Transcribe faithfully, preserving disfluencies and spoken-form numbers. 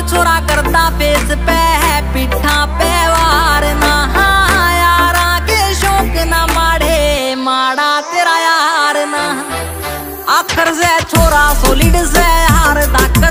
छोरा करता फेस पे है पिठा पे वार ना यारा के शौक ना माड़े माड़ा तेरा यार ना आखर से छोरा सोलिड से हार दाक